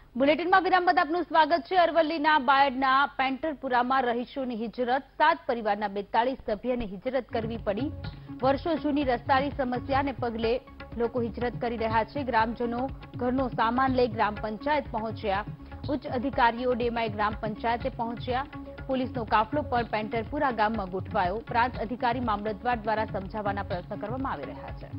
બુલેટિનમાં વિરામ બાદ આપનું સ્વાગત છે। અરવલ્લીના બાયડના પેન્ટરપુરામાં રહીશોની હિજરત 7 પરિવારના 42 સભ્યને હિજરત કરવી પડી। વર્ષો જૂની રસ્તાની સમસ્યાને પગલે લોકો હિજરત કરી રહ્યા છે। ગ્રામજનો ઘરનો સામાન લઈ ગ્રામ પંચાયત પહોંચ્યા। ઉચ્ચ અધિકારીઓ ડેમાઈ ગ્રામ પંચાયતે પહોંચ્યા। પોલીસનો કાફલો પણ પેન્ટરપુરા ગામમાં ગોઠવાયો। પ્રાંત અધિકારી મામલતદાર દ્વારા સમજાવવાના પ્રયત્ન કરવામાં આવી રહ્યા છે।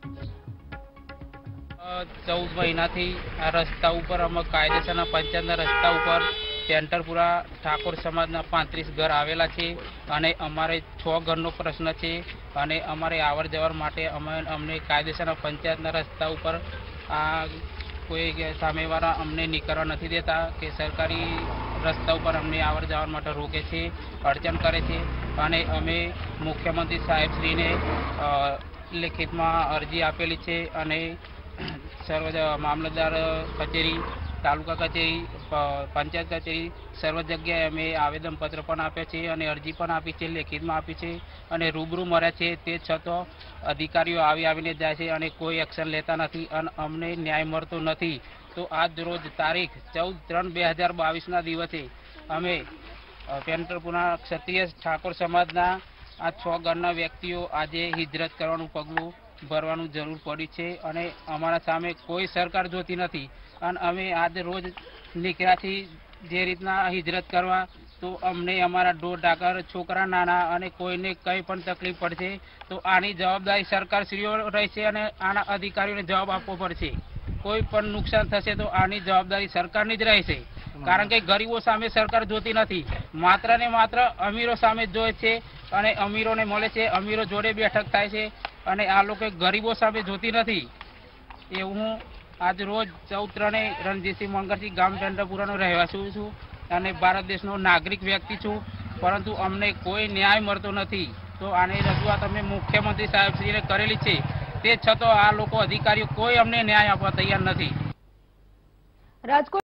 14 મહિનાથી આ રસ્તા ઉપર અમે કાયદેસરના પંચાયતના રસ્તા ઉપર પેન્ટરપુરા ઠાકોર સમાજના 35 ઘર આવેલા છે અને અમારે 6 ઘરનો પ્રશ્ન છે અને અમારે આવર જવર માટે અમને કાયદેસરના પંચાયતના રસ્તા ઉપર આ કોઈ સામેવાળા અમને નીકળવા નથી દેતા કે સરકારી રસ્તા ઉપર અમને આવર જવર માટે રોકે છે, અડચણ કરે છે અને અમે મુખ્યમંત્રી સાહેબશ્રીને લેખિતમાં અરજી આપેલી છે અને સર્વ મામલતદાર કચેરી, તાલુકા કચેરી, પંચાયત કચેરી સર્વ જગ્યાએ અમે આવેદનપત્ર પણ આપ્યા છે અને અરજી પણ આપી છે, લેખિતમાં આપી છે અને રૂબરૂ મળ્યા છે। તે છતાં અધિકારીઓ આવીને જાય છે અને કોઈ એક્શન લેતા નથી અને અમને ન્યાય મળતો નથી। તો આજ રોજ તારીખ 14/3/2022ના દિવસે અમે પેન્ટરપુરા ક્ષત્રિય ઠાકોર સમાજના આ 6 ઘરના વ્યક્તિઓ આજે હિજરત કરવાનું પગલું ભરવાનું જરૂર પડી છે અને અમારા સામે કોઈ સરકાર જોતી નથી અને અમે આજ રોજ નીકળ્યાથી જે રીતના હિજરત કરવા તો અમને અમારા ઢોર ઢાકર છોકરા નાના અને કોઈને કંઈ પણ તકલીફ પડશે તો આની જવાબદારી સરકારશ્રીઓ રહેશે અને આના અધિકારીઓને જવાબ આપવો પડશે। કોઈ પણ નુકસાન થશે તો આની જવાબદારી સરકારની જ રહેશે, કારણ કે ગરીબો સામે સરકાર જોતી નથી, માત્ર ને માત્ર અમીરો સામે જોઈ છે અને અમીરોને મળે છે, અમીરો જોડે બેઠક થાય છે અને આ લોકો ગરીબો સામે જોતી નથી। એ હું આજ રોજ 14 રણજીતસિંહ મંગળસિંહ ગામ પેન્ટરપુરાનો રહેવાસી છું અને ભારત દેશનો નાગરિક વ્યક્તિ છું, પરંતુ અમને કોઈ ન્યાય મળતો નથી। તો આની રજૂઆત અમે મુખ્યમંત્રી સાહેબશ્રીને કરેલી છે, તે છતાં આ લોકો અધિકારીઓ કોઈ અમને ન્યાય આપવા તૈયાર નથી। રાજકોટ